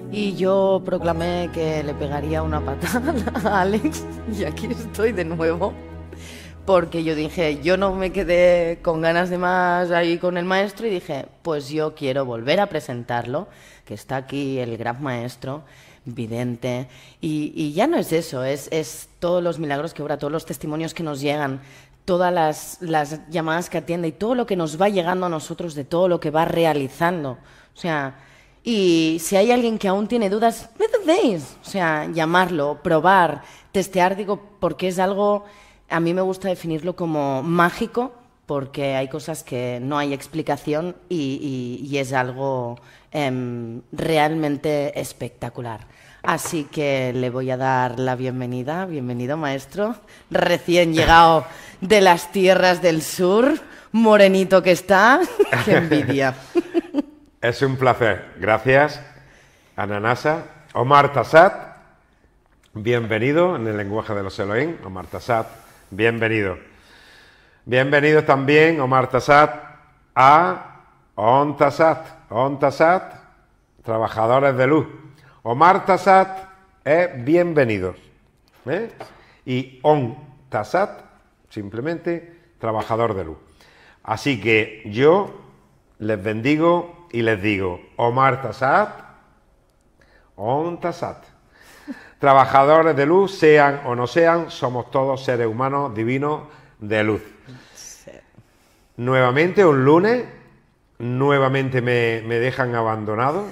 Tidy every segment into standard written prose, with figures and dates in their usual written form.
Y yo proclamé que le pegaría una patada a Alex y aquí estoy de nuevo. Porque yo dije, yo no me quedé con ganas de más ahí con el maestro y dije, pues yo quiero volver a presentarlo, que está aquí el gran maestro, vidente, y ya no es eso, es todos los milagros que obra, todos los testimonios que nos llegan, todas las llamadas que atiende y todo lo que nos va llegando a nosotros de todo lo que va realizando. O sea, y si hay alguien que aún tiene dudas, no dudéis. O sea, llamarlo, probar, testear, digo, porque es algo, a mí me gusta definirlo como mágico, porque hay cosas que no hay explicación y es algo realmente espectacular. Así que le voy a dar la bienvenida. Bienvenido, maestro. Recién llegado de las tierras del sur, morenito que está. ¡Qué envidia! Es un placer. Gracias, Ananasa. Omar Tassat, bienvenido en el lenguaje de los Elohim. Omar Tassat, bienvenido. Bienvenido también, Omar Tassat, a On Tassat, trabajadores de luz. Omar Tassat es bienvenido. Y On Tassat, simplemente trabajador de luz. Así que yo les bendigo y les digo, Omar Tassat, On Tassat. Trabajadores de luz, sean o no sean, somos todos seres humanos divinos de luz. Sí. Nuevamente un lunes, nuevamente me dejan abandonado.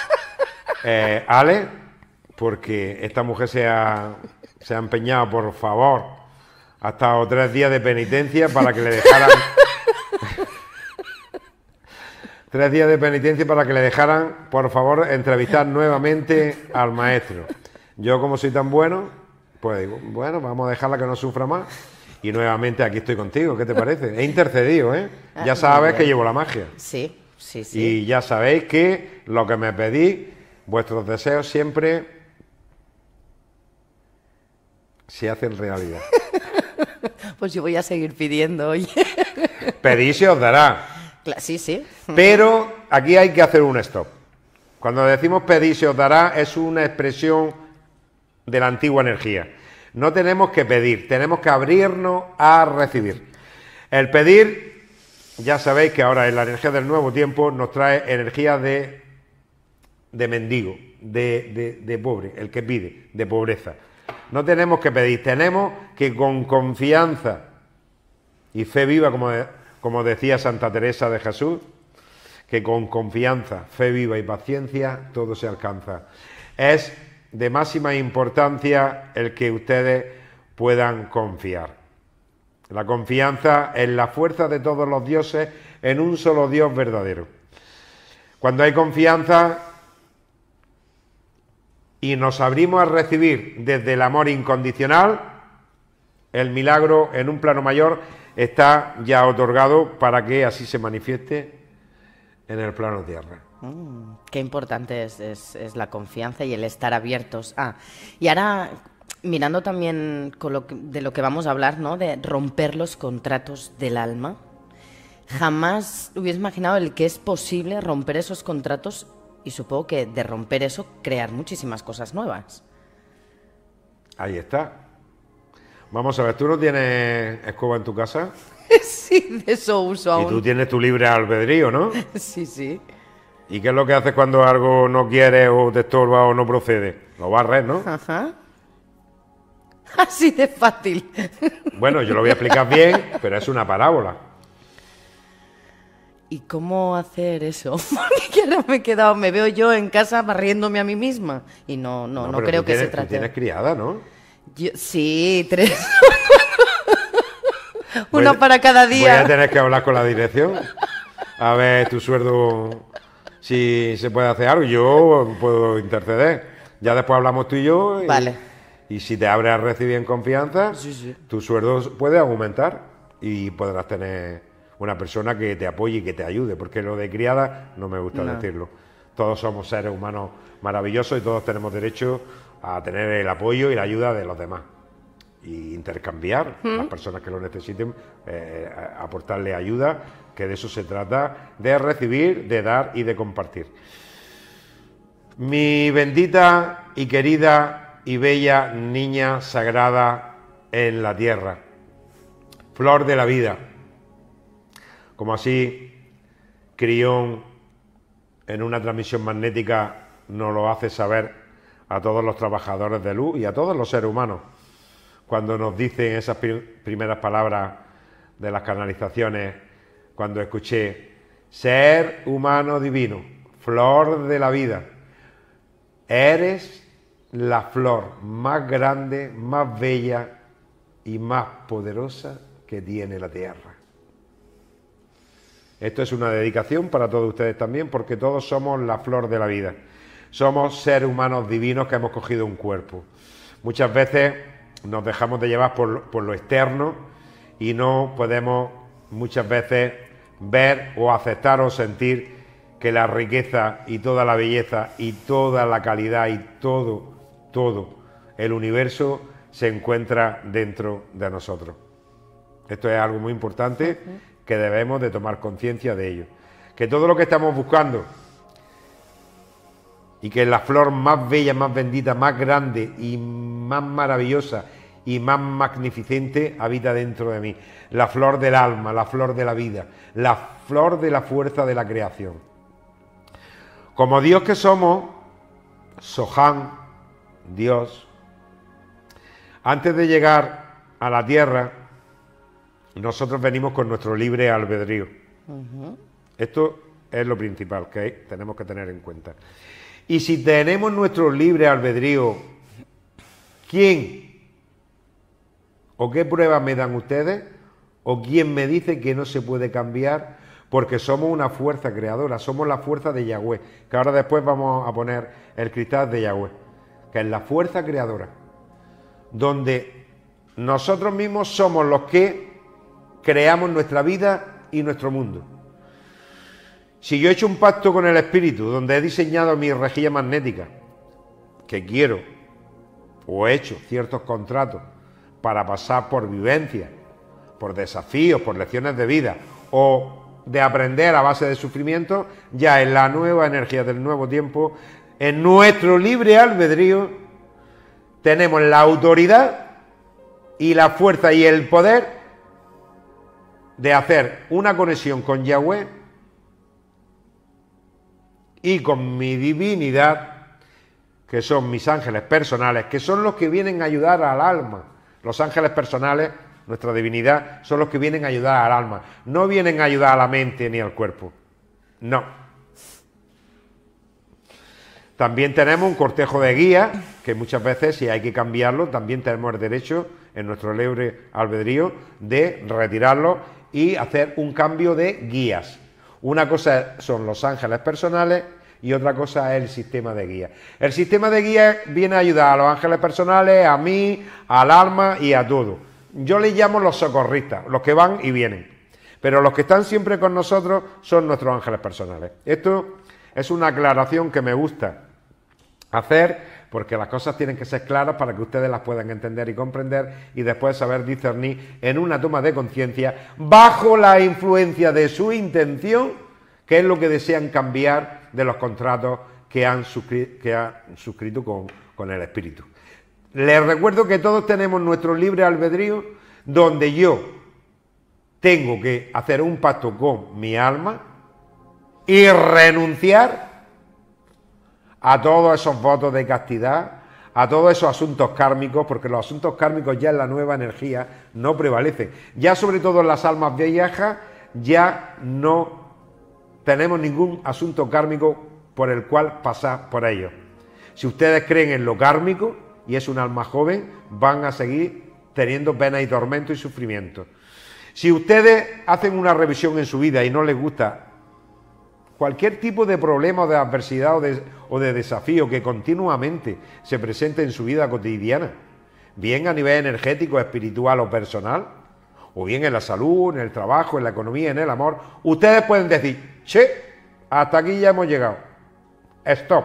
Ale, porque esta mujer se ha empeñado, por favor, ha estado 3 días de penitencia para que le dejaran... 3 días de penitencia para que le dejaran, por favor, entrevistar nuevamente al maestro. Yo, como soy tan bueno, pues digo, bueno, vamos a dejarla que no sufra más. Y nuevamente aquí estoy contigo, ¿qué te parece? He intercedido, ¿eh? Ya sabes que llevo la magia. Sí, sí, sí. Y ya sabéis que lo que me pedís, vuestros deseos siempre se hacen realidad. Pues yo voy a seguir pidiendo, oye. Pedís y se os dará. Sí, sí. Pero aquí hay que hacer un stop. Cuando decimos pedir se os dará es una expresión de la antigua energía. No tenemos que pedir, tenemos que abrirnos a recibir. El pedir, ya sabéis que ahora en la energía del nuevo tiempo nos trae energía de mendigo, de pobre, el que pide, de pobreza. No tenemos que pedir, tenemos que con confianza y fe viva, como decía Santa Teresa de Jesús, que con confianza, fe viva y paciencia todo se alcanza. Es de máxima importancia el que ustedes puedan confiar. La confianza en la fuerza de todos los dioses en un solo Dios verdadero. Cuando hay confianza y nos abrimos a recibir desde el amor incondicional, el milagro en un plano mayor está ya otorgado para que así se manifieste en el plano tierra. Qué importante es la confianza y el estar abiertos. Y ahora, mirando también de lo que vamos a hablar, ¿no? De romper los contratos del alma. Jamás hubiese imaginado el que es posible romper esos contratos y supongo que de romper eso, crear muchísimas cosas nuevas. Ahí está. Vamos a ver, ¿tú no tienes escoba en tu casa? Sí, de eso uso aún. Y tú tienes tu libre albedrío, ¿no? Sí, sí. ¿Y qué es lo que haces cuando algo no quieres o te estorba o no procede? Lo barres, ¿no? Ajá. Así de fácil. Bueno, yo lo voy a explicar bien, pero es una parábola. ¿Y cómo hacer eso? Porque ahora me veo yo en casa barriéndome a mí misma. Y no pero creo que se Tú trate. tienes criada, ¿no? Sí, 3. Una para cada día. Voy a tener que hablar con la dirección. A ver tu sueldo, si se puede hacer algo. Yo puedo interceder. Ya después hablamos tú y yo. Vale. Y si te abres a recibir en confianza, Sí. tu sueldo puede aumentar y podrás tener una persona que te apoye y que te ayude. Porque lo de criada no me gusta decirlo. Todos somos seres humanos maravillosos y todos tenemos derecho a tener el apoyo y la ayuda de los demás. Y intercambiar las personas que lo necesiten, aportarle ayuda, que de eso se trata, de recibir, de dar y de compartir. Mi bendita y querida y bella niña sagrada en la tierra, flor de la vida, como así Crión en una transmisión magnética nos lo hace saber a todos los trabajadores de luz y a todos los seres humanos, cuando nos dicen esas primeras palabras de las canalizaciones, cuando escuché, ser humano divino, flor de la vida, eres la flor más grande, más bella y más poderosa que tiene la tierra. Esto es una dedicación para todos ustedes también, porque todos somos la flor de la vida. Somos seres humanos divinos que hemos cogido un cuerpo. Muchas veces nos dejamos de llevar por lo externo y no podemos muchas veces ver o aceptar o sentir que la riqueza y toda la belleza y toda la calidad y todo el universo se encuentra dentro de nosotros. Esto es algo muy importante que debemos de tomar conciencia de ello. Que todo lo que estamos buscando y que la flor más bella, más bendita, más grande y más maravillosa y más magnificente habita dentro de mí. La flor del alma, la flor de la vida, la flor de la fuerza de la creación. Como Dios que somos, Soham, Dios, antes de llegar a la tierra, nosotros venimos con nuestro libre albedrío. Esto es lo principal que tenemos que tener en cuenta. Y si tenemos nuestro libre albedrío, ¿quién o qué pruebas me dan ustedes? ¿O quién me dice que no se puede cambiar? Porque somos una fuerza creadora, somos la fuerza de Yahweh, que ahora después vamos a poner el cristal de Yahweh, que es la fuerza creadora, donde nosotros mismos somos los que creamos nuestra vida y nuestro mundo. Si yo he hecho un pacto con el espíritu, donde he diseñado mi rejilla magnética, que quiero, o he hecho ciertos contratos para pasar por vivencias, por desafíos, por lecciones de vida, o de aprender a base de sufrimiento, ya en la nueva energía del nuevo tiempo, en nuestro libre albedrío, tenemos la autoridad y la fuerza y el poder de hacer una conexión con Yahweh y con mi divinidad, que son mis ángeles personales, que son los que vienen a ayudar al alma. Los ángeles personales, nuestra divinidad, son los que vienen a ayudar al alma. No vienen a ayudar a la mente ni al cuerpo. No. También tenemos un cortejo de guías, que muchas veces, si hay que cambiarlo, también tenemos el derecho, en nuestro libre albedrío, de retirarlo y hacer un cambio de guías. Una cosa son los ángeles personales y otra cosa es el sistema de guía. El sistema de guía viene a ayudar a los ángeles personales, a mí, al alma y a todo. Yo les llamo los socorristas, los que van y vienen. Pero los que están siempre con nosotros son nuestros ángeles personales. Esto es una aclaración que me gusta hacer, porque las cosas tienen que ser claras para que ustedes las puedan entender y comprender y después saber discernir en una toma de conciencia bajo la influencia de su intención, que es lo que desean cambiar de los contratos que han suscrito con el espíritu. Les recuerdo que todos tenemos nuestro libre albedrío, donde yo tengo que hacer un pacto con mi alma y renunciar a todos esos votos de castidad, a todos esos asuntos kármicos, porque los asuntos kármicos ya en la nueva energía no prevalecen. Ya sobre todo en las almas viejas ya no tenemos ningún asunto kármico por el cual pasar por ellos. Si ustedes creen en lo kármico y es un alma joven, van a seguir teniendo pena y tormento y sufrimiento. Si ustedes hacen una revisión en su vida y no les gusta cualquier tipo de problema o de adversidad o de desafío que continuamente se presente en su vida cotidiana, bien a nivel energético, espiritual o personal, o bien en la salud, en el trabajo, en la economía, en el amor, ustedes pueden decir, che, hasta aquí ya hemos llegado, stop.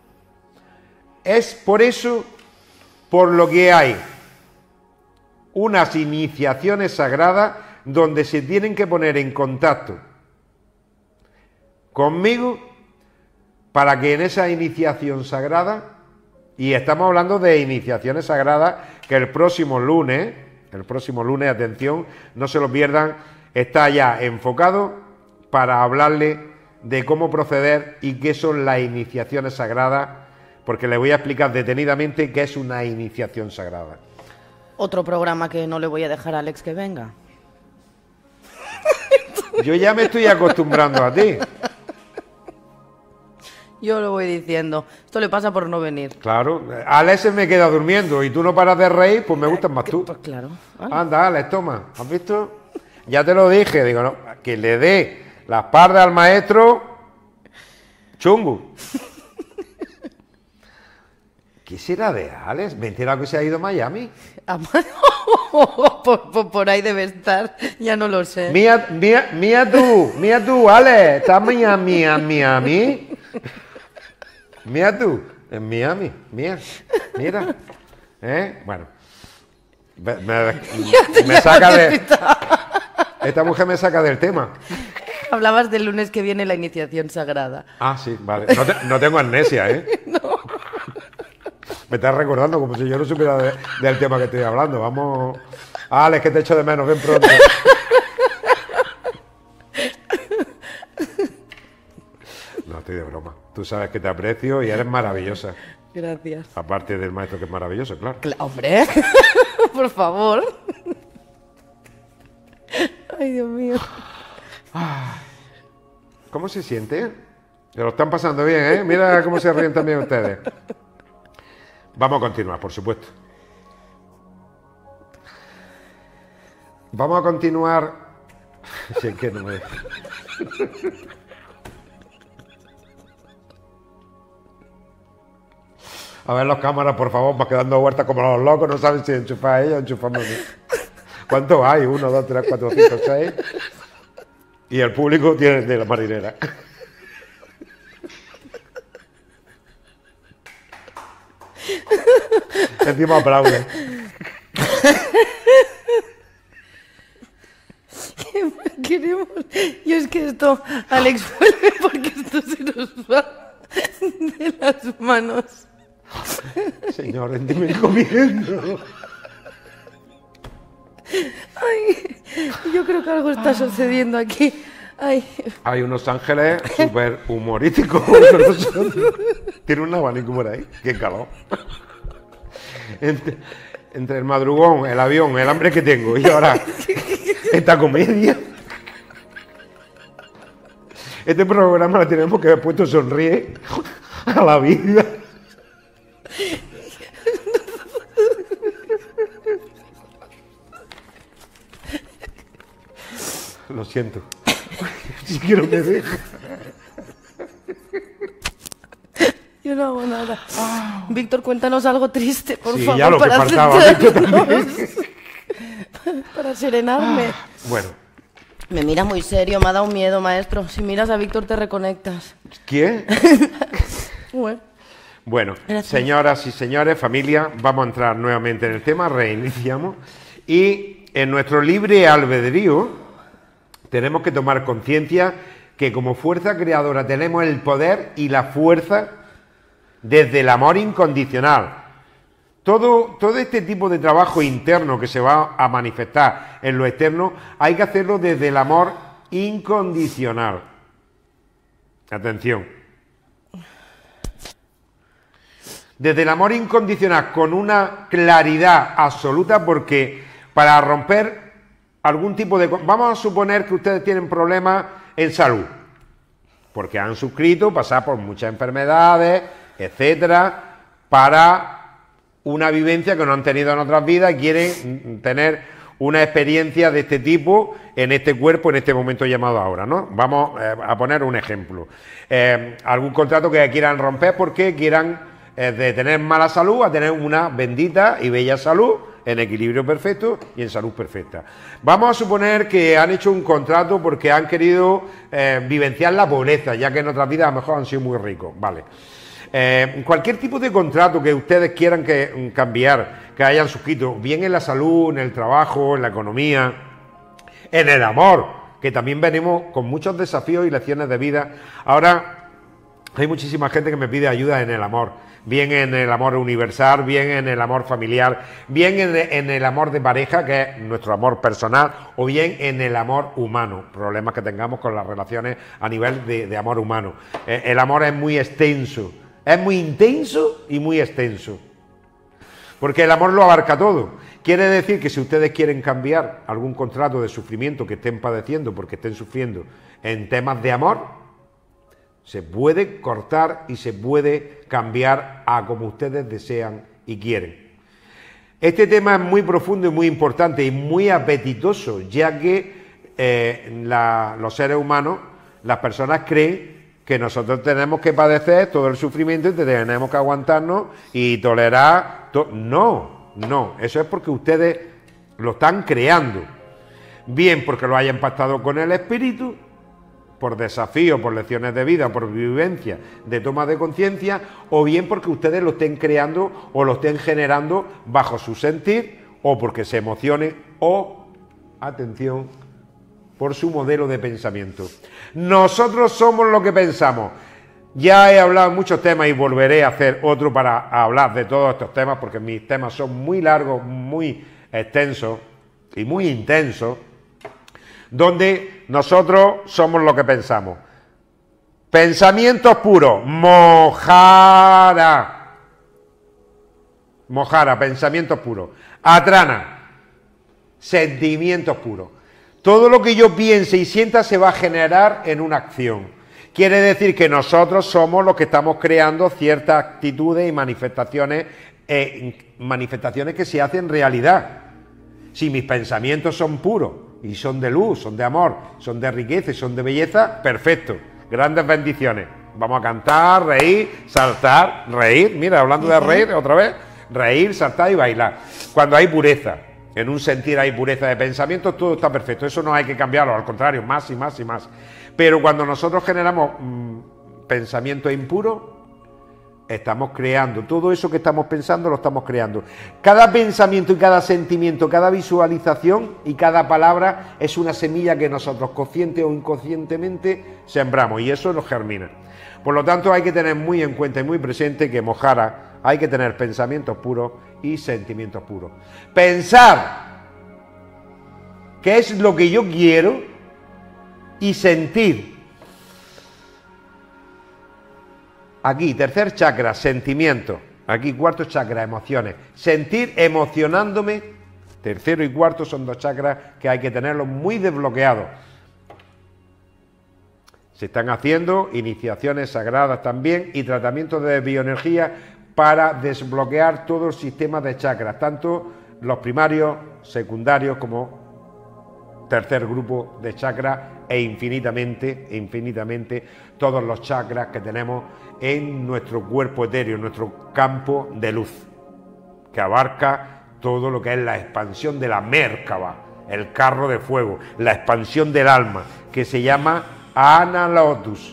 Es por eso por lo que hay unas iniciaciones sagradas donde se tienen que poner en contacto conmigo para que en esa iniciación sagrada, y estamos hablando de iniciaciones sagradas, que el próximo lunes, atención, no se lo pierdan, está ya enfocado para hablarle de cómo proceder y qué son las iniciaciones sagradas, porque le voy a explicar detenidamente qué es una iniciación sagrada. Otro programa que no le voy a dejar a Alex que venga. Yo ya me estoy acostumbrando a ti. Yo lo voy diciendo. Esto le pasa por no venir. Claro, Alex se me queda durmiendo y tú no paras de reír, pues me gustas más tú. Pues claro. Vale. Anda, Alex, toma. ¿Has visto? Ya te lo dije, digo, no, que le dé la espalda al maestro chungo. ¿Qué será de Alex? ¿Me he enterado que se ha ido a Miami? Por ahí debe estar, ya no lo sé. Mía tú, Alex, ¿estás en Miami? Mira tú, en Miami, mira. Bueno, me saca de... Esta mujer me saca del tema. Hablabas del lunes que viene la iniciación sagrada. Ah, sí, vale. No tengo amnesia, ¿eh? No. Me estás recordando como si yo no supiera del tema que estoy hablando. Vamos... Alex, que te echo de menos, ven pronto. No, estoy de broma. Tú sabes que te aprecio y eres maravillosa. Gracias. Aparte del maestro que es maravilloso, claro. Hombre, por favor. Ay, Dios mío. ¿Cómo se siente? Se lo están pasando bien, ¿eh? Mira cómo se ríen también ustedes. Vamos a continuar, por supuesto. Vamos a continuar... Si es que no me... A ver las cámaras, por favor, va quedando vueltas como los locos, no saben si enchufar a ella o enchufarme a mí. ¿Cuántos hay? 1, 2, 3, 4, 5, 6. Y el público tiene de la marinera. Encima aplaude. Queremos. Yo es que esto, Alex, vuelve porque esto se nos va de las manos. Señor, dime comiendo. Ay, yo creo que algo está sucediendo aquí. Ay. Hay unos ángeles súper humorísticos. Tiene un abanico por ahí. Qué calor. Entre el madrugón, el avión, el hambre que tengo y ahora esta comedia. Este programa lo tenemos que haber puesto sonríe a la vida. Lo siento. Si quiero que deje. Yo no hago nada. Víctor, cuéntanos algo triste, por favor. Sí, ya lo que faltaba. Para serenarme. Bueno. Me miras muy serio, me ha dado miedo, maestro. Si miras a Víctor te reconectas. ¿Quién? Bueno, gracias. Señoras y señores, familia, vamos a entrar nuevamente en el tema, reiniciamos. Y en nuestro libre albedrío tenemos que tomar conciencia que como fuerza creadora tenemos el poder y la fuerza desde el amor incondicional. Todo este tipo de trabajo interno que se va a manifestar en lo externo, hay que hacerlo desde el amor incondicional. Atención. Desde el amor incondicional, con una claridad absoluta, porque para romper algún tipo de... Vamos a suponer que ustedes tienen problemas en salud, porque han suscrito pasar por muchas enfermedades, etcétera, para una vivencia que no han tenido en otras vidas y quieren tener una experiencia de este tipo en este cuerpo, en este momento llamado ahora, ¿no? Vamos a poner un ejemplo. Algún contrato que quieran romper porque quieran de tener mala salud a tener una bendita y bella salud en equilibrio perfecto y en salud perfecta. Vamos a suponer que han hecho un contrato porque han querido vivenciar la pobreza, ya que en otras vidas a lo mejor han sido muy ricos, ¿vale? Cualquier tipo de contrato que ustedes quieran cambiar, que hayan suscrito, bien en la salud, en el trabajo, en la economía, en el amor, que también venimos con muchos desafíos y lecciones de vida. Ahora Hay muchísima gente que me pide ayuda en el amor, bien en el amor universal, bien en el amor familiar, bien en el amor de pareja, que es nuestro amor personal, o bien en el amor humano, problemas que tengamos con las relaciones a nivel de amor humano. El amor es muy extenso, es muy intenso y muy extenso, porque el amor lo abarca todo. Quiere decir que si ustedes quieren cambiar algún contrato de sufrimiento que estén padeciendo porque estén sufriendo en temas de amor, se puede cortar y se puede cambiar a como ustedes desean y quieren. Este tema es muy profundo y muy importante y muy apetitoso, ya que los seres humanos, las personas creen que nosotros tenemos que padecer todo el sufrimiento y tenemos que aguantarnos y tolerar. No, eso es porque ustedes lo están creando. Bien porque lo hayan pactado con el espíritu, por desafío, por lecciones de vida, por vivencia, de toma de conciencia, o bien porque ustedes lo estén creando o lo estén generando bajo su sentir, o porque se emocionen, o, atención, por su modelo de pensamiento. Nosotros somos lo que pensamos. Ya he hablado en muchos temas y volveré a hacer otro para hablar de todos estos temas, porque mis temas son muy largos, muy extensos y muy intensos, donde nosotros somos lo que pensamos. Pensamientos puros, Mojara, pensamientos puros. Atrana, sentimientos puros. Todo lo que yo piense y sienta se va a generar en una acción. Quiere decir que nosotros somos los que estamos creando ciertas actitudes y manifestaciones que se hacen realidad. Si mis pensamientos son puros y son de luz, son de amor, son de riqueza y son de belleza, perfecto, grandes bendiciones. Vamos a cantar, reír, saltar, reír, mira, hablando de reír otra vez, reír, saltar y bailar. Cuando hay pureza, en un sentir hay pureza de pensamientos, todo está perfecto, eso no hay que cambiarlo, al contrario, más y más y más. Pero cuando nosotros generamos pensamiento impuro, estamos creando, todo eso que estamos pensando lo estamos creando. Cada pensamiento y cada sentimiento, cada visualización y cada palabra es una semilla que nosotros consciente o inconscientemente sembramos y eso nos germina. Por lo tanto hay que tener muy en cuenta y muy presente que Mojara hay que tener pensamientos puros y sentimientos puros. Pensar qué es lo que yo quiero y sentir. Aquí, tercer chakra, sentimiento. Aquí, cuarto chakra, emociones. Sentir emocionándome. Tercero y cuarto son dos chakras que hay que tenerlos muy desbloqueados. Se están haciendo iniciaciones sagradas también y tratamientos de bioenergía para desbloquear todo el sistema de chakras, tanto los primarios, secundarios como tercer grupo de chakras e infinitamente todos los chakras que tenemos en nuestro cuerpo etéreo, en nuestro campo de luz, que abarca todo lo que es la expansión de la Merkaba, el carro de fuego, la expansión del alma, que se llama Analotus.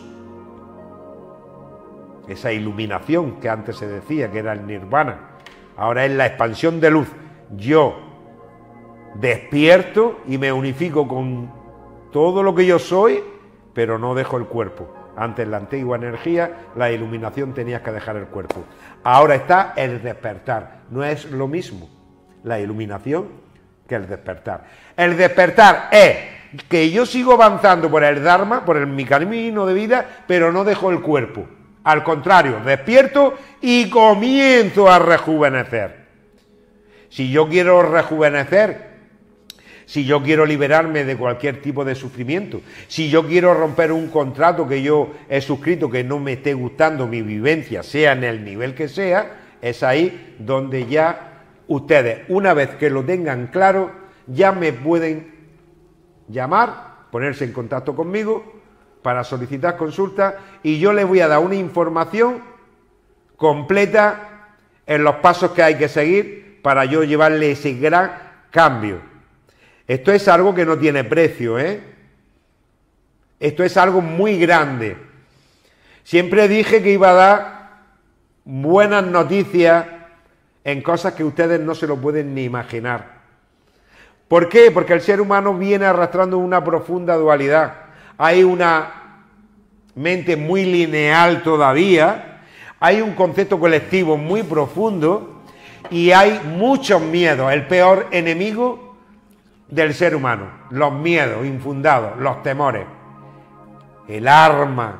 Esa iluminación que antes se decía que era el nirvana, ahora es la expansión de luz. Yo despierto y me unifico con todo lo que yo soy, pero no dejo el cuerpo. Antes, en la antigua energía, la iluminación tenías que dejar el cuerpo. Ahora está el despertar. No es lo mismo la iluminación que el despertar. El despertar es que yo sigo avanzando por el Dharma, por mi camino de vida, pero no dejo el cuerpo. Al contrario, despierto y comienzo a rejuvenecer. Si yo quiero rejuvenecer, si yo quiero liberarme de cualquier tipo de sufrimiento, si yo quiero romper un contrato que yo he suscrito que no me esté gustando mi vivencia, sea en el nivel que sea, es ahí donde ya ustedes, una vez que lo tengan claro, ya me pueden llamar, ponerse en contacto conmigo para solicitar consulta y yo les voy a dar una información completa en los pasos que hay que seguir para yo llevarle ese gran cambio. Esto es algo que no tiene precio, ¿eh? Esto es algo muy grande. Siempre dije que iba a dar buenas noticias en cosas que ustedes no se lo pueden ni imaginar. ¿Por qué? Porque el ser humano viene arrastrando una profunda dualidad. Hay una mente muy lineal todavía, hay un concepto colectivo muy profundo y hay muchos miedos. El peor enemigo del ser humano, los miedos infundados, los temores. El arma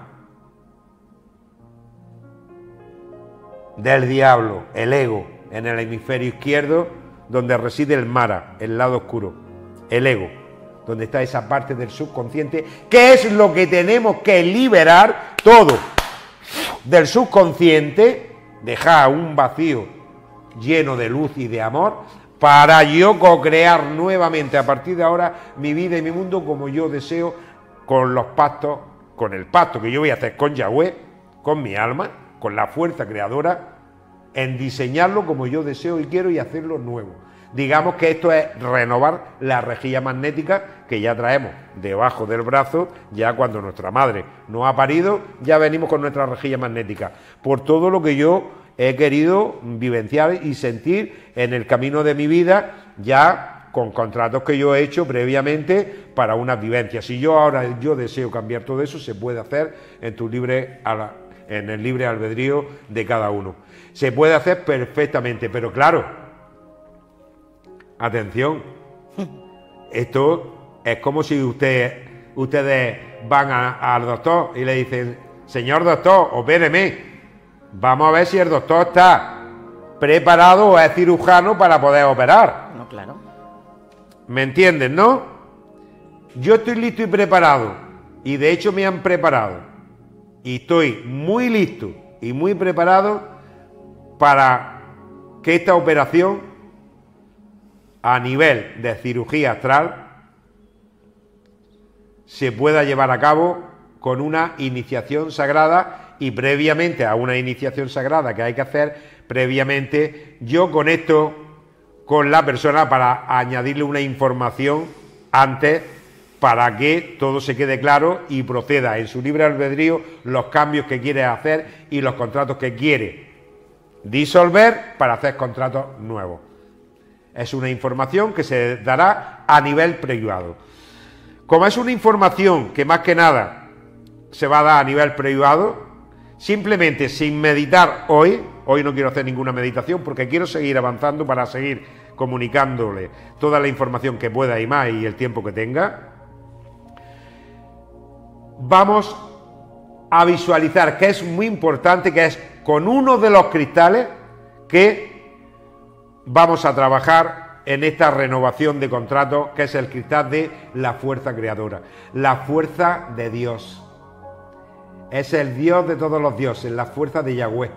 del diablo, el ego, en el hemisferio izquierdo, donde reside el Mara, el lado oscuro, el ego, donde está esa parte del subconsciente, que es lo que tenemos que liberar todo del subconsciente, dejar un vacío lleno de luz y de amor, para yo co-crear nuevamente a partir de ahora mi vida y mi mundo como yo deseo, con los pactos, con el pacto que yo voy a hacer con Yahweh, con mi alma, con la fuerza creadora, en diseñarlo como yo deseo y quiero y hacerlo nuevo. Digamos que esto es renovar la rejilla magnética que ya traemos debajo del brazo, ya cuando nuestra madre nos ha parido, ya venimos con nuestra rejilla magnética, por todo lo que yo he querido vivenciar y sentir en el camino de mi vida, ya con contratos que yo he hecho previamente para unas vivencias. Si yo ahora deseo cambiar todo eso, se puede hacer en el libre albedrío de cada uno. Se puede hacer perfectamente, pero claro, atención, esto es como si ustedes van al doctor y le dicen, señor doctor, opéreme, vamos a ver si el doctor está preparado o es cirujano para poder operar. No, claro. ¿Me entienden, no? Yo estoy listo y preparado, y de hecho me han preparado, y estoy muy listo y muy preparado para que esta operación a nivel de cirugía astral se pueda llevar a cabo con una iniciación sagrada, y previamente a una iniciación sagrada que hay que hacer, previamente yo conecto con la persona para añadirle una información antes, para que todo se quede claro y proceda en su libre albedrío los cambios que quiere hacer y los contratos que quiere disolver para hacer contratos nuevos. Es una información que se dará a nivel privado. Como es una información que más que nada se va a dar a nivel privado, simplemente sin meditar hoy no quiero hacer ninguna meditación porque quiero seguir avanzando para seguir comunicándole toda la información que pueda y más y el tiempo que tenga. Vamos a visualizar, que es muy importante, que es con uno de los cristales que vamos a trabajar en esta renovación de contratos, que es el cristal de la fuerza creadora, la fuerza de Dios. Es el Dios de todos los dioses, la fuerza de Yahweh.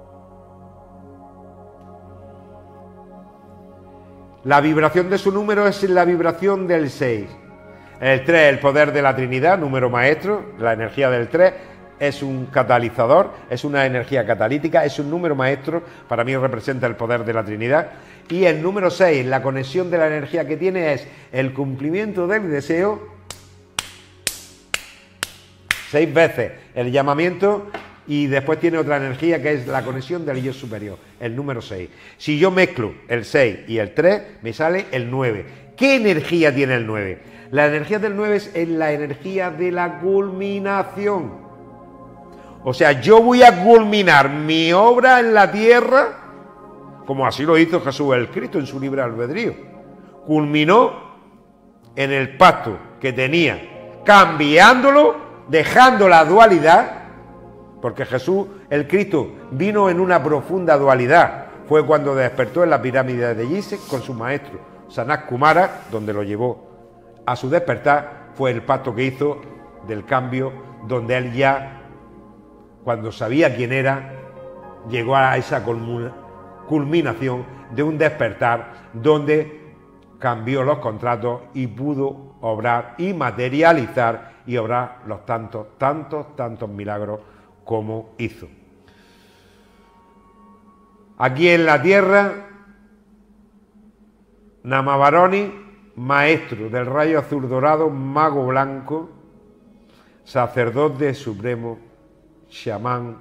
La vibración de su número es la vibración del 6. El 3, el poder de la Trinidad, número maestro, la energía del 3 es un catalizador, es una energía catalítica, es un número maestro, para mí representa el poder de la Trinidad. Y el número 6, la conexión de la energía que tiene es el cumplimiento del deseo 6 veces, el llamamiento, y después tiene otra energía que es la conexión del yo superior, el número 6. Si yo mezclo el 6 y el 3, me sale el 9. ¿Qué energía tiene el 9? La energía del 9 es la energía de la culminación. O sea, yo voy a culminar mi obra en la tierra, como así lo hizo Jesús el Cristo en su libre albedrío. Culminó en el pacto que tenía, cambiándolo, dejando la dualidad, porque Jesús el Cristo vino en una profunda dualidad. Fue cuando despertó en la pirámide de Gizeh con su maestro Sanat Kumara, donde lo llevó a su despertar. Fue el pacto que hizo del cambio, donde él ya, cuando sabía quién era, llegó a esa culminación de un despertar donde cambió los contratos y pudo obrar y materializar y obrar los tantos milagros como hizo. Aquí en la tierra, Namavaroni, maestro del rayo azul dorado, mago blanco, sacerdote supremo, chamán,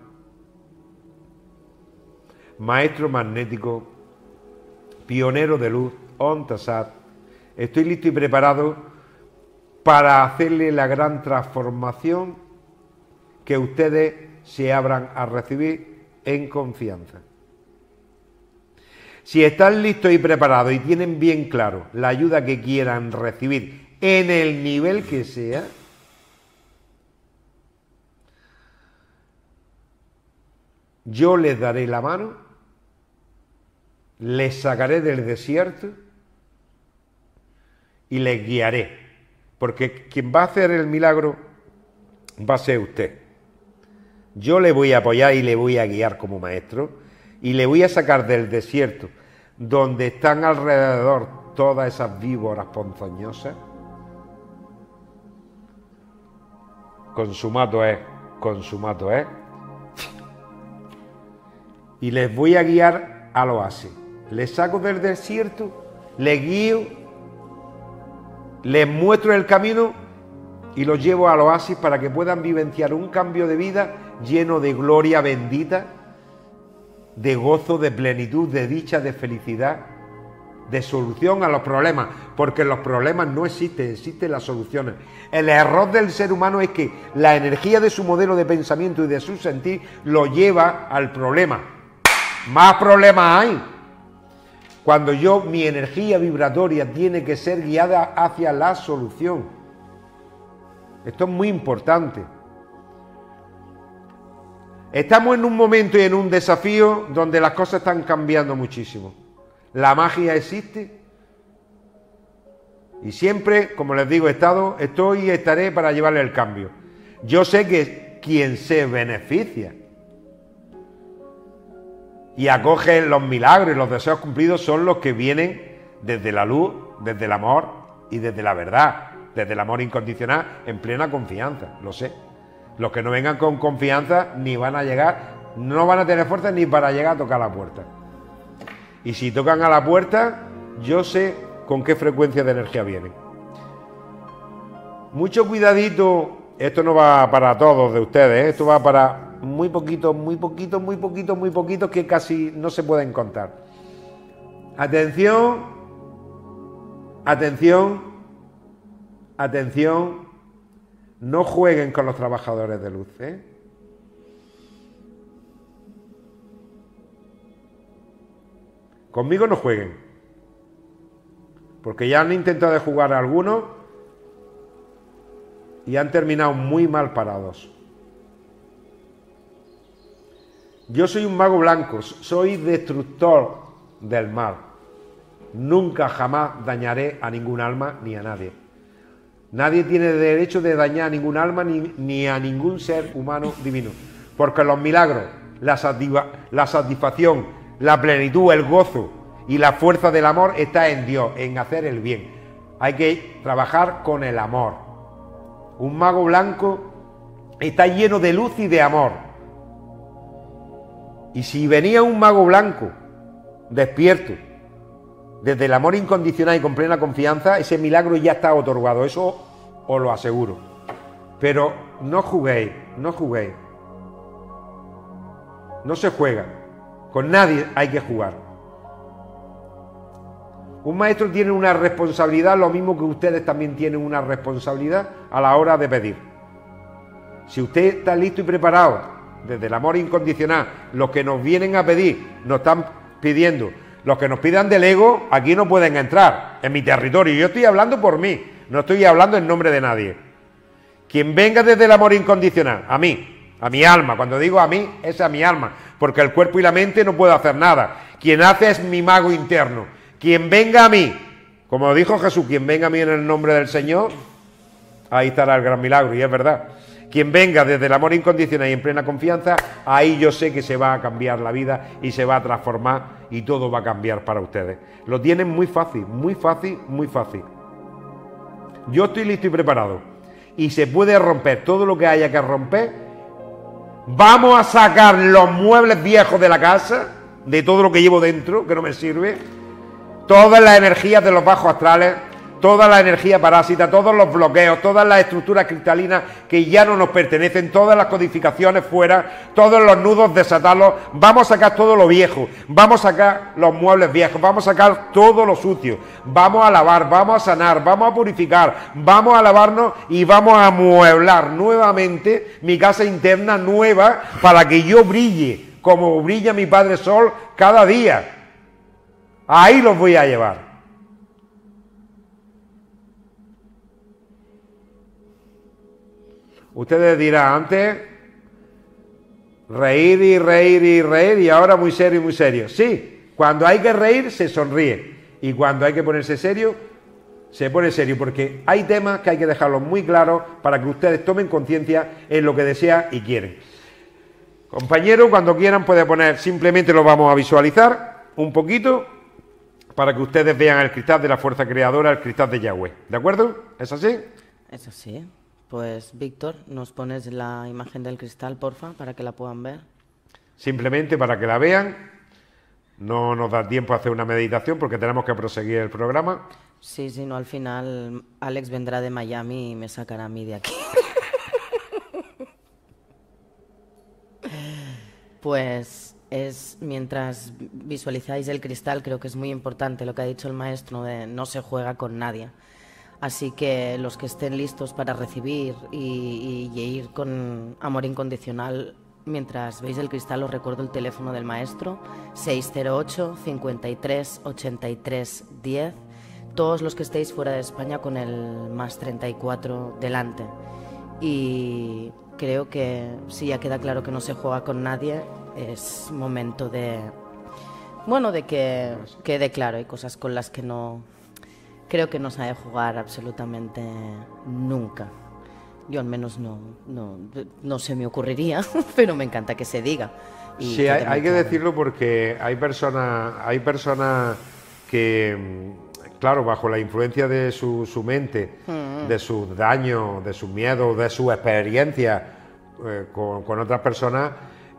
maestro magnético, pionero de luz, Ontasat, estoy listo y preparado para hacerle la gran transformación que ustedes se abran a recibir en confianza. Si están listos y preparados y tienen bien claro la ayuda que quieran recibir en el nivel que sea, yo les daré la mano, les sacaré del desierto y les guiaré, porque quien va a hacer el milagro va a ser usted. Yo le voy a apoyar y le voy a guiar como maestro y le voy a sacar del desierto donde están alrededor todas esas víboras ponzoñosas. Consumato es, y les voy a guiar al oasis. Les saco del desierto, les guío, les muestro el camino y los llevo al oasis para que puedan vivenciar un cambio de vida lleno de gloria bendita, de gozo, de plenitud, de dicha, de felicidad, de solución a los problemas, porque los problemas no existen, existen las soluciones. El error del ser humano es que la energía de su modelo de pensamiento y de su sentir lo lleva al problema. Más problemas hay. Cuando mi energía vibratoria tiene que ser guiada hacia la solución. Esto es muy importante. Estamos en un momento y en un desafío donde las cosas están cambiando muchísimo. La magia existe y siempre, como les digo, estoy y estaré para llevarle el cambio. Yo sé que quien se beneficia y acoge los milagros y los deseos cumplidos son los que vienen desde la luz, desde el amor y desde la verdad, desde el amor incondicional, en plena confianza, lo sé. Los que no vengan con confianza ni van a llegar, no van a tener fuerza ni para llegar a tocar la puerta. Y si tocan a la puerta, yo sé con qué frecuencia de energía vienen. Mucho cuidadito, esto no va para todos de ustedes, esto va para muy poquitos que casi no se pueden contar. Atención, atención, atención, no jueguen con los trabajadores de luz, ¿eh? Conmigo no jueguen, porque ya han intentado de jugar a algunos y han terminado muy mal parados. Yo soy un mago blanco, soy destructor del mal. Nunca jamás dañaré a ningún alma ni a nadie. Nadie tiene derecho de dañar a ningún alma ni a ningún ser humano divino, porque los milagros, la satisfacción, la plenitud, el gozo y la fuerza del amor está en Dios, en hacer el bien. Hay que trabajar con el amor. Un mago blanco está lleno de luz y de amor. Y si venía un mago blanco despierto, desde el amor incondicional y con plena confianza, ese milagro ya está otorgado, eso os lo aseguro. Pero no juguéis, no juguéis. No se juega. Con nadie hay que jugar. Un maestro tiene una responsabilidad, lo mismo que ustedes también tienen una responsabilidad a la hora de pedir. Si usted está listo y preparado, desde el amor incondicional, los que nos vienen a pedir, nos están pidiendo, los que nos pidan del ego, aquí no pueden entrar, en mi territorio. Yo estoy hablando por mí, no estoy hablando en nombre de nadie. Quien venga desde el amor incondicional, a mí, a mi alma, cuando digo a mí, es a mi alma, porque el cuerpo y la mente no puedo hacer nada. Quien hace es mi mago interno. Quien venga a mí, como dijo Jesús, quien venga a mí en el nombre del Señor, ahí estará el gran milagro, y es verdad. Quien venga desde el amor incondicional y en plena confianza, ahí yo sé que se va a cambiar la vida y se va a transformar y todo va a cambiar para ustedes. Lo tienen muy fácil, muy fácil, muy fácil. Yo estoy listo y preparado y se puede romper todo lo que haya que romper. Vamos a sacar los muebles viejos de la casa, de todo lo que llevo dentro, que no me sirve, todas las energías de los bajos astrales, toda la energía parásita, todos los bloqueos, todas las estructuras cristalinas que ya no nos pertenecen, todas las codificaciones fuera, todos los nudos, desatarlos, vamos a sacar todo lo viejo, vamos a sacar los muebles viejos, vamos a sacar todo lo sucio, vamos a lavar, vamos a sanar, vamos a purificar, vamos a lavarnos y vamos a amueblar nuevamente mi casa interna nueva para que yo brille como brilla mi Padre Sol cada día. Ahí los voy a llevar. Ustedes dirán, antes reír y reír y reír y ahora muy serio y muy serio. Sí, cuando hay que reír se sonríe y cuando hay que ponerse serio, se pone serio, porque hay temas que hay que dejarlos muy claros para que ustedes tomen conciencia en lo que desean y quieren. Compañeros, cuando quieran puede poner, simplemente lo vamos a visualizar un poquito para que ustedes vean el cristal de la fuerza creadora, el cristal de Yahweh. ¿De acuerdo? ¿Es así? Es así. Pues, Víctor, ¿nos pones la imagen del cristal, porfa, para que la puedan ver? Simplemente para que la vean. No nos da tiempo a hacer una meditación porque tenemos que proseguir el programa. Sí, no, al final Alex vendrá de Miami y me sacará a mí de aquí. Pues mientras visualizáis el cristal, creo que es muy importante lo que ha dicho el maestro de no se juega con nadie. Así que los que estén listos para recibir y ir con amor incondicional, mientras veis el cristal os recuerdo el teléfono del maestro, 608 53 83 10. Todos los que estéis fuera de España con el más 34 delante. Y creo que si ya queda claro que no se juega con nadie, es momento de, bueno, de que quede claro. Hay cosas con las que no creo que no sabe jugar absolutamente nunca. Yo al menos no se me ocurriría, pero me encanta que se diga. Y sí, hay que decirlo porque hay personas que, claro, bajo la influencia de su mente, de sus daños, de sus miedos, de sus experiencias con otras personas,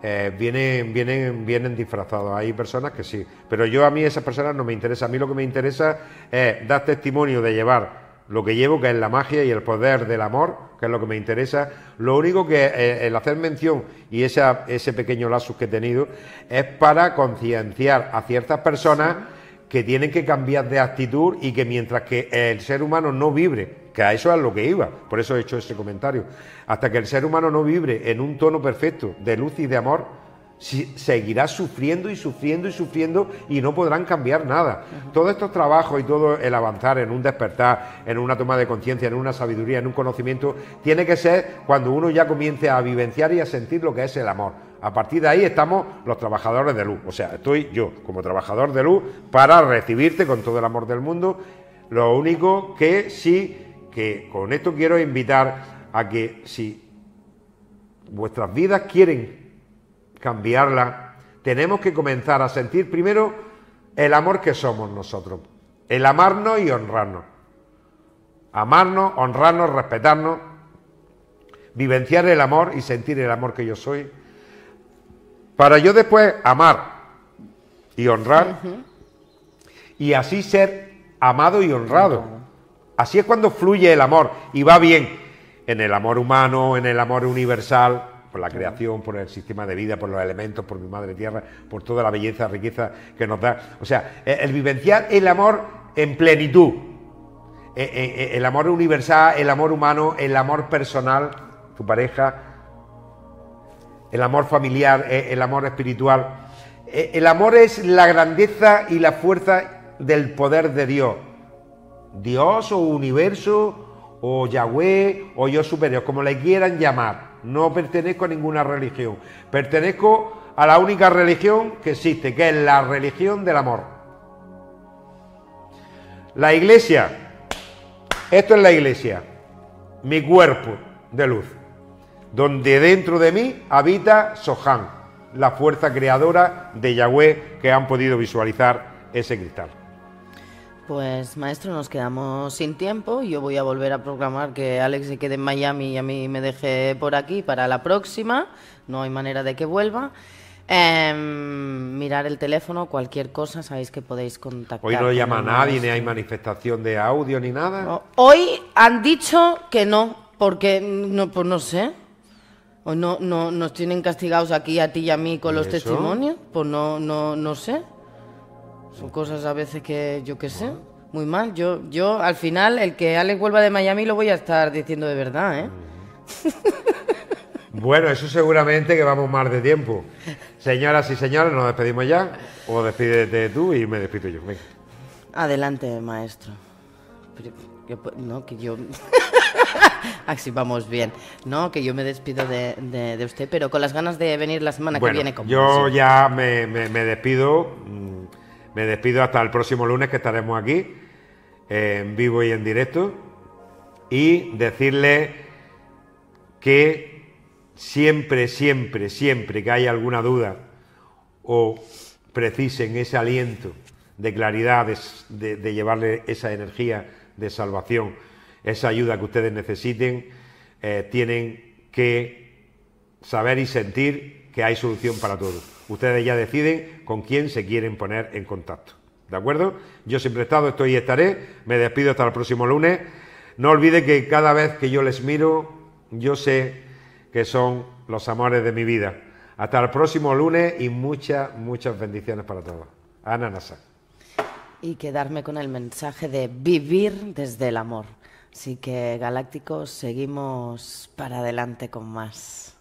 vienen disfrazados. Hay personas que sí, pero a mí esas personas no me interesan. A mí lo que me interesa es dar testimonio de llevar lo que llevo, que es la magia y el poder del amor, que es lo que me interesa. Lo único que el hacer mención y ese pequeño lapsus que he tenido es para concienciar a ciertas personas que tienen que cambiar de actitud y que mientras que el ser humano no vibre, que a eso es lo que iba, por eso he hecho ese comentario, hasta que el ser humano no vibre en un tono perfecto de luz y de amor, seguirá sufriendo y sufriendo y sufriendo y no podrán cambiar nada. Todos estos trabajos y todo el avanzar en un despertar, en una toma de conciencia, en una sabiduría, en un conocimiento, tiene que ser cuando uno ya comience a vivenciar y a sentir lo que es el amor. A partir de ahí estamos los trabajadores de luz, o sea, estoy yo como trabajador de luz para recibirte con todo el amor del mundo. Lo único que sí, que con esto quiero invitar a que si vuestras vidas quieren cambiarla, tenemos que comenzar a sentir primero el amor que somos nosotros, el amarnos y honrarnos, honrarnos, respetarnos, vivenciar el amor y sentir el amor que yo soy, para yo después amar y honrar y así ser amado y honrado. Así es cuando fluye el amor y va bien en el amor humano, en el amor universal, por la creación, por el sistema de vida, por los elementos, por mi madre tierra, por toda la belleza, riqueza que nos da. O sea, el vivenciar el amor en plenitud, el amor universal, el amor humano, el amor personal, tu pareja, el amor familiar, el amor espiritual. El amor es la grandeza y la fuerza del poder de Dios. Dios o universo o Yahweh o yo superior, como le quieran llamar. No pertenezco a ninguna religión, pertenezco a la única religión que existe, que es la religión del amor. La iglesia, esto es la iglesia, mi cuerpo de luz, donde dentro de mí habita Sohan, la fuerza creadora de Yahweh, que han podido visualizar ese cristal. Pues maestro, nos quedamos sin tiempo. Yo voy a volver a programar que Alex se quede en Miami y a mí me deje por aquí para la próxima. No hay manera de que vuelva. Mirar el teléfono, cualquier cosa, sabéis que podéis contactar. Hoy no llama a nadie, ni hay manifestación de audio, ni nada. No, hoy han dicho que no, porque no, pues no sé. Hoy no nos tienen castigados aquí a ti y a mí con los testimonios. Pues no sé. Son cosas a veces que yo qué sé. Muy mal. Yo al final, el que Alex vuelva de Miami lo voy a estar diciendo de verdad, ¿eh? Bueno, eso seguramente que vamos más de tiempo. Señoras y señores, nos despedimos ya. O despídete tú y me despido yo. Venga. Adelante, maestro. No, que yo... Así vamos bien. No, que yo me despido de usted, pero con las ganas de venir la semana que viene. Yo ya me despido. Me despido hasta el próximo lunes, que estaremos aquí, en vivo y en directo. Y decirle que siempre que haya alguna duda o precisen ese aliento de claridad, de llevarle esa energía de salvación, esa ayuda que ustedes necesiten, tienen que saber y sentir que hay solución para todo. Ustedes ya deciden con quién se quieren poner en contacto. ¿De acuerdo? Yo siempre he estado, estoy y estaré. Me despido hasta el próximo lunes. No olviden que cada vez que yo les miro, yo sé que son los amores de mi vida. Hasta el próximo lunes y muchas bendiciones para todos. Ana Nasa. Y quedarme con el mensaje de vivir desde el amor. Así que, galácticos, seguimos para adelante con más.